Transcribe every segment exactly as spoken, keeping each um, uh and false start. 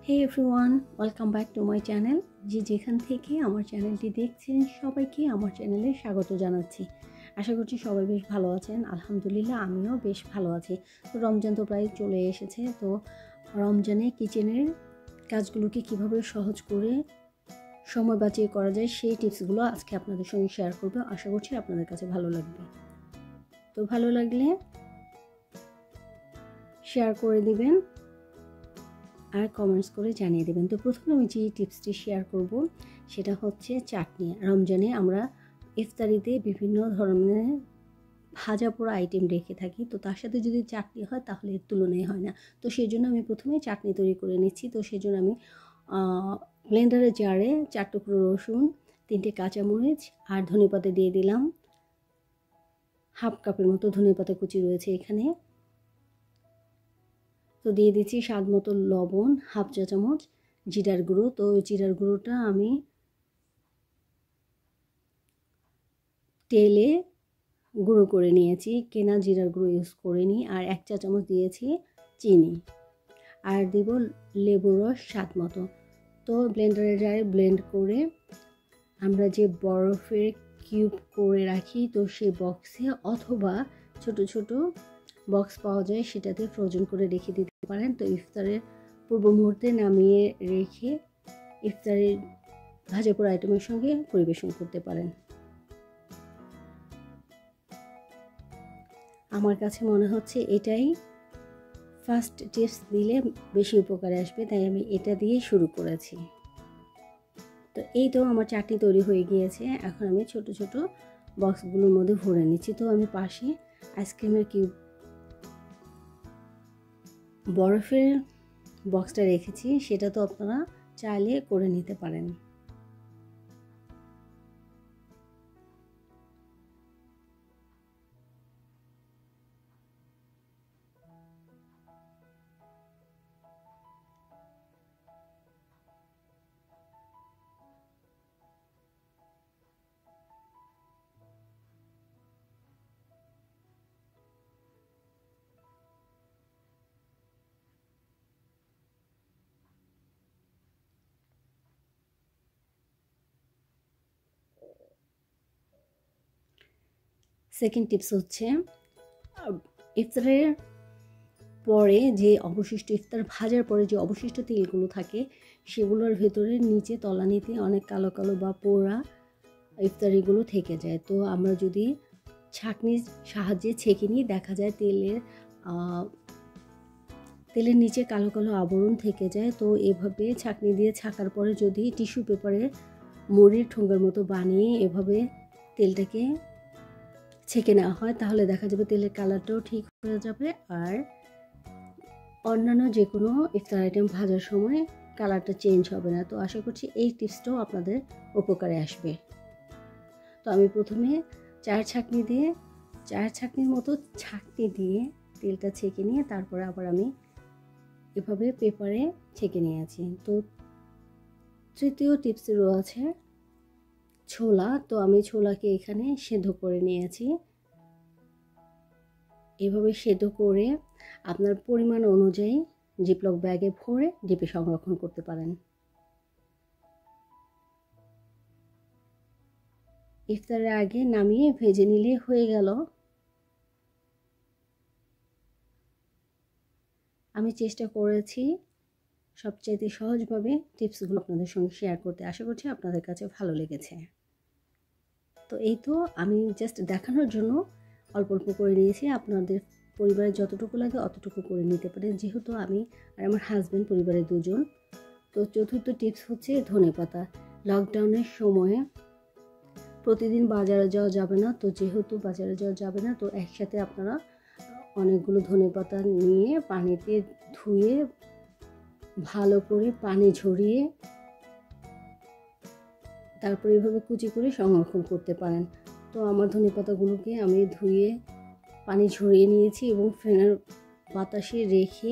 Hey everyone, welcome back to my channel. যে যেখান থেকে আমার চ্যানেলটি দেখছেন সবাইকে আমার চ্যানেলে স্বাগত জানাচ্ছি। আশা করছি সবাই বেশ ভালো আছেন। আলহামদুলিল্লাহ আমিও বেশ ভালো আছি। তো রমজান তো প্রায় চলে এসেছে। তো রমজানে কিচেনের কাজগুলোকে কিভাবে সহজ করে সময় বাঁচিয়ে করা যায় সেই টিপসগুলো আজকে আপনাদের সঙ্গে শেয়ার করব। আশা করছি আপনাদের কাছে ভালো লাগবে। তো ভালো লাগলে শেয়ার করে দিবেন আর কমেন্টস করে জানিয়ে দেবেন। তো প্রথমে আমি যে টিপসটি শেয়ার করব সেটা হচ্ছে চাটনি। রমজানে আমরা ইফতারিতে বিভিন্ন ধরনের ভাজা পোড়া আইটেম রেখে থাকি, তো তার সাথে যদি চাটনি হয় তাহলে এর তুলনায় হয় না। তো সেই জন্য আমি প্রথমে চাটনি তৈরি করে নিচ্ছি। তো সেই জন্য আমি ব্লেন্ডারের জারে চার টুকরো রসুন, তিনটে কাঁচামরিচ আর ধনেপাতা দিয়ে দিলাম। হাফ কাপের মতো ধনেপাতা কুচি রয়েছে এখানে। তো দিয়ে দিচ্ছি স্বাদ মতো লবণ, হাফ চা চামচ জিরার গুঁড়ো। তো জিরার গুঁড়োটা আমি তেলে গুঁড়ো করে নিয়েছি, কেনা জিরার গুঁড়ো ইউজ করে নিই। আর এক চা চামচ দিয়েছি চিনি, আর দিব লেবুর রস স্বাদ মতো। তো ব্লেন্ডারে জারে ব্লেন্ড করে আমরা যে বরফের কিউব করে রাখি, তো সেই বক্সে অথবা ছোট ছোট বক্স পাওয়া যায় সেটাতে ফ্রোজেন করে রেখে দিতে পারেন। তো ইফতারের পূর্ব মুহূর্তে নামিয়ে রেখে ইফতারের ভাজা পোড়া আইটেমের সঙ্গে পরিবেশন করতে পারেন। আমার কাছে মনে হচ্ছে এটাই ফার্স্ট টিপস দিলে বেশি উপকারে আসবে, তাই আমি এটা দিয়ে শুরু করেছি। তো এই তো আমার চাটনি তৈরি হয়ে গিয়েছে। এখন আমি ছোট ছোট বক্সগুলোর মধ্যে ভরে নিচ্ছি। তো আমি পাশে আইসক্রিমের কিউব বরফের বক্সটা রেখেছি, সেটা তো আপনারা চাইলে করে নিতে পারেন। সেকেন্ড টিপস হচ্ছে ইফতারের পরে যে অবশিষ্ট ইফতার ভাজার পরে যে অবশিষ্ট তেলগুলো থাকে সেগুলোর ভেতরে নিচে তলানিতে অনেক কালো কালো বা পোড়া ইফতারিগুলো থেকে যায়। তো আমরা যদি ছাঁকনির সাহায্যে ছেঁকে নিই, দেখা যায় তেলের তেলের নিচে কালো কালো আবরণ থেকে যায়। তো এভাবে ছাঁকনি দিয়ে ছাকার পরে যদি টিস্যু পেপারে মুড়ির ঠোঙ্গার মতো বানিয়ে এভাবে তেলটাকে ছেঁকে নেওয়া হয় তাহলে দেখা যাবে তেলের কালারটাও ঠিক হয়ে যাবে, আর অন্যান্য যে কোনো ইফতার আইটেম ভাজার সময় কালারটা চেঞ্জ হবে না। তো আশা করছি এই টিপসটাও আপনাদের উপকারে আসবে। তো আমি প্রথমে চায়ের ছাঁকনি দিয়ে চায়ের ছাঁকনির মতো ছাঁকনি দিয়ে তেলটা ছেঁকে নিয়ে তারপরে আবার আমি এভাবে পেপারে ছেঁকে নিয়েছি। তো তৃতীয় টিপস রয়েছে ছোলা। তো আমি ছোলাকে এখানে সেদ্ধ করে নিয়েছি। এভাবে সেদ্ধ করে আপনার পরিমাণ অনুযায়ী জিপলক ব্যাগে ভরে ডিপে সংরক্ষণ করতে পারেন। ইফতারের আগে নামিয়ে ভেজে নিলে হয়ে গেল। আমি চেষ্টা করেছি সবচাইতে সহজভাবে টিপসগুলো আপনাদের সঙ্গে শেয়ার করতে। আশা করছি আপনাদের কাছে ভালো লেগেছে। তো এই তো আমি জাস্ট দেখানোর জন্য অল্প অল্প করে নিয়েছি। আপনাদের পরিবারে যতটুকু লাগে অতটুকু করে নিতে পারেন, যেহেতু আমি আর আমার হাজব্যান্ড পরিবারে দুজন। তো চতুর্থ টিপস হচ্ছে ধনেপাতা। লকডাউনের সময়ে প্রতিদিন বাজারে যাওয়া যাবে না, তো যেহেতু বাজারে যাওয়া যাবে না তো একসাথে আপনারা অনেকগুলো ধনেপাতা নিয়ে পানিতে ধুয়ে ভালো করে পানি ঝরিয়ে তারপর এভাবে কুচি করে সংরক্ষণ করতে পারেন। তো আমার ধনেপাতাগুলোকে আমি ধুয়ে পানি ঝরিয়ে নিয়েছি এবং ফ্যানের বাতাসে রেখে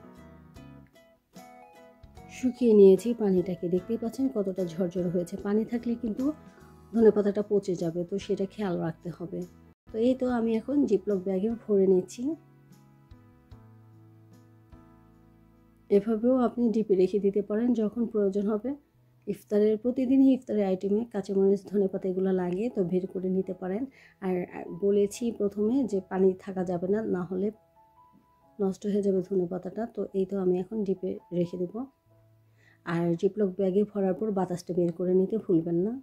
শুকিয়ে নিয়েছি পানিটাকে। দেখতেই পাচ্ছেন কতটা ঝরঝর হয়েছে। পানি থাকলে কিন্তু ধনেপাতাটা পচে যাবে, তো সেটা খেয়াল রাখতে হবে। তো এই তো আমি এখন জিপলক ব্যাগে ভরে নিচ্ছি। এভাবেও আপনি ডিপে রেখে দিতে পারেন, যখন প্রয়োজন হবে ইফতারের প্রতিদিনই ইফতারের আইটেমে কাঁচামরিচ ধনেপাতা এগুলো লাগে তো বের করে নিতে পারেন। আর বলেছি প্রথমে যে পানি থাকা যাবে না, না হলে নষ্ট হয়ে যাবে ধনেপাতাটা। তো এই তো আমি এখন ডিপে রেখে দেব। আর জিপলক ব্যাগে ভরার পর বাতাসটা বের করে নিতে ভুলবেন না।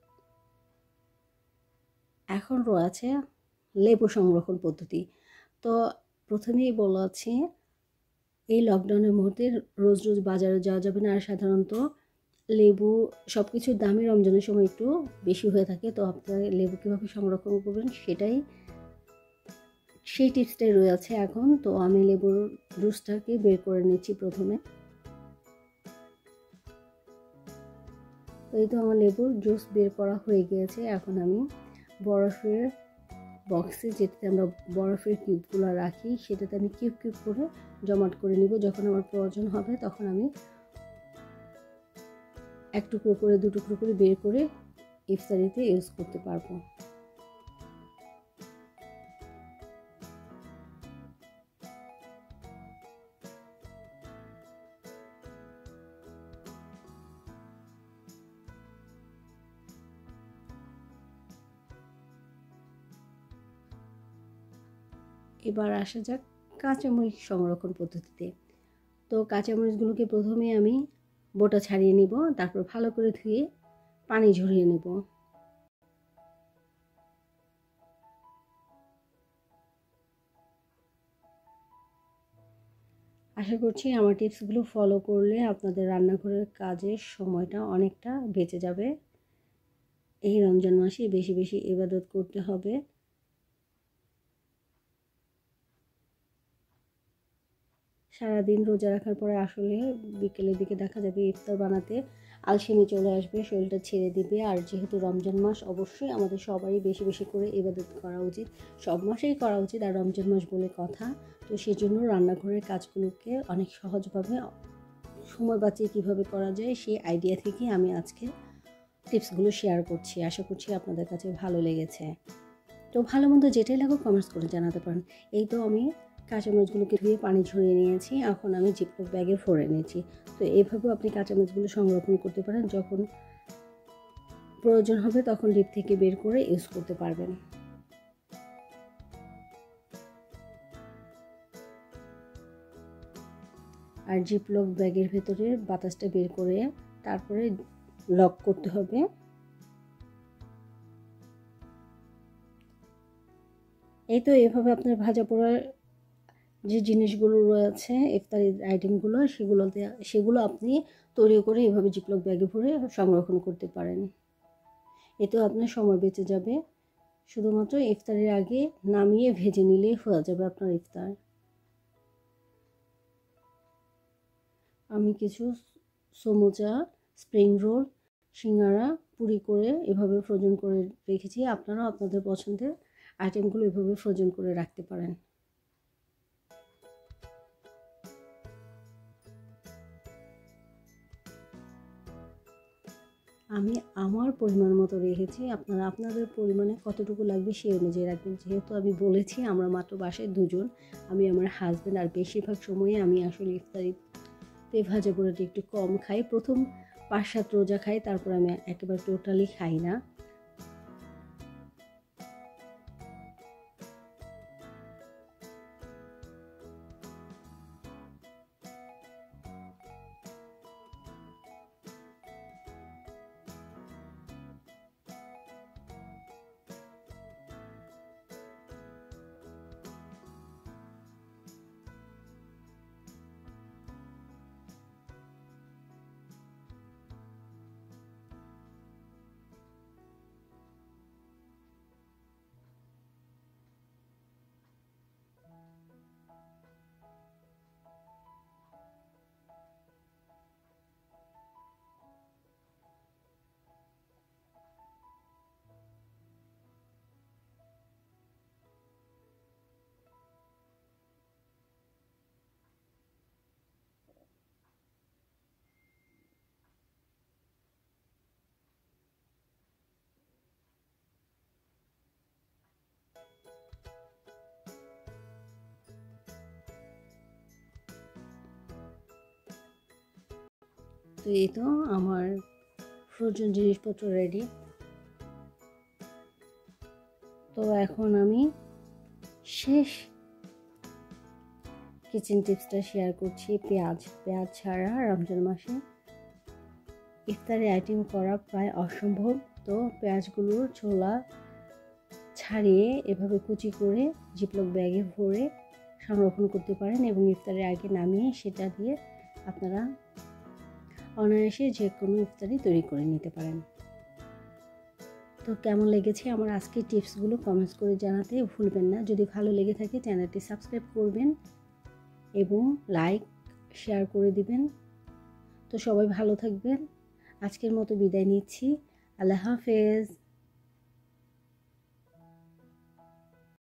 এখন রয়েছে লেবু সংরক্ষণ পদ্ধতি। তো প্রথমেই বলা আছে এই লকডাউনের মুহূর্তে রোজ রোজ বাজারে যাওয়া যাবে না, আর সাধারণত লেবু সব কিছুর দামই রমজানের সময় একটু বেশি হয়ে থাকে। তো আপনারা লেবু কীভাবে সংরক্ষণ করবেন সেটাই সেই টিপসটাই রয়েছে এখন। তো আমি লেবুর জুসটাকে বের করে নিচ্ছি প্রথমে। তো এই তো আমার লেবুর জুস বের করা হয়ে গিয়েছে। এখন আমি বরফের বক্সে, যেটাতে আমরা বরফের কিউবগুলো রাখি, সেটাতে আমি কিউব কিউব করে জমাট করে নিব। যখন আমার প্রয়োজন হবে তখন আমি এক টুকরো করে দু টুকরো করে বের করে ইফতারিতে ইউজ করতে পারবো। এবার আসা যাক কাঁচামরিচ সংরক্ষণ পদ্ধতিতে। তো কাঁচামরিচগুলোকে প্রথমে আমি বোটা ছাড়িয়ে নিব, তারপর ভালো করে ধুয়ে পানি ঝরিয়ে নেব। আশা করছি আমার টিপসগুলো ফলো করলে আপনাদের রান্নাঘরের কাজের সময়টা অনেকটা বেঁচে যাবে। এই রমজান মাসে বেশি বেশি ইবাদত করতে হবে। সারাদিন রোজা রাখার পরে আসলে বিকেলের দিকে দেখা যাবে ইফতার বানাতে আলসেমি চলে আসবে, শরীরটা ছেড়ে দিবে। আর যেহেতু রমজান মাস, অবশ্যই আমাদের সবারই বেশি বেশি করে ইবাদত করা উচিত, সব মাসেই করা উচিত, আর রমজান মাস বলে কথা। তো সেজন্য রান্নাঘরের কাজগুলোকে অনেক সহজভাবে সময় বাঁচিয়ে কীভাবে করা যায় সেই আইডিয়া থেকে আমি আজকে টিপসগুলো শেয়ার করছি। আশা করছি আপনাদের কাছে ভালো লেগেছে। তো ভালো মন্দ যেটাই লাগুক কমেন্টস করে জানাতে পারেন। এই তো আমি কাঁচামরিচগুলোকে ধুয়ে পানি ঝরিয়ে নিয়েছি, এখন আমি জিপলক ব্যাগে ভরে নিয়েছি। তো এইভাবেও আপনি কাঁচামরিচগুলো সংরক্ষণ করতে পারেন, যখন প্রয়োজন হবে তখন ডিপ থেকে বের করে ইউজ করতে পারবেন। আর জিপলক ব্যাগের ভেতরে বাতাসটা বের করে তারপরে লক করতে হবে। এই তো এভাবে আপনার ভাজা পোড়ার যে জিনিসগুলো রয়েছে ইফতারি আইটেমগুলো, সেগুলোতে সেগুলো আপনি তৈরি করে এভাবে জিপলক ব্যাগে ভরে সংরক্ষণ করতে পারেন। এতেও আপনার সময় বেঁচে যাবে। শুধুমাত্র ইফতারের আগে নামিয়ে ভেজে নিলেই হয়ে যাবে আপনার ইফতার। আমি কিছু সমোচা, স্প্রিং রোল, সিঙ্গারা, পুরি করে এভাবে ফ্রোজেন করে রেখেছি। আপনারাও আপনাদের পছন্দের আইটেমগুলো এভাবে ফ্রোজেন করে রাখতে পারেন। আমি আমার পরিমাণ মতো রেখেছি, আপনারা আপনাদের পরিমাণে কতটুকু লাগবে সেই অনুযায়ী রাখবেন। যেহেতু আমি বলেছি আমরা মাত্র বাসায় দুজন, আমি আমার হাজব্যান্ড, আর বেশিরভাগ সময়ে আমি আসলে ইফতারিতে ভাজা পোড়াটা একটু কম খাই। প্রথম পাঁচ সাত রোজা খাই, তারপর আমি একেবারে টোটালি খাই না। তো এই তো আমার ফ্রোজেন জিনিসপত্র রেডি। তো এখন আমি শেষ কিচেন টিপসটা শেয়ার করছি। পেঁয়াজ পেঁয়াজ ছাড়া রমজান মাসে ইফতারি আইটেম করা প্রায় অসম্ভব। তো পেঁয়াজগুলোর ছোলা ছাড়িয়ে এভাবে কুচি করে জিপলক ব্যাগে ভরে সংরক্ষণ করতে পারেন এবং ইফতারের আগে নামিয়ে সেটা দিয়ে আপনারা অনায়াসে যে কোনো ইফতারি তৈরি করে নিতে পারেন। তো কেমন লেগেছে আমার আজকের টিপসগুলো কমেন্টস করে জানাতে ভুলবেন না। যদি ভালো লেগে থাকে চ্যানেলটি সাবস্ক্রাইব করবেন এবং লাইক শেয়ার করে দিবেন। তো সবাই ভালো থাকবেন। আজকের মতো বিদায় নিচ্ছি। আল্লাহ হাফেজ।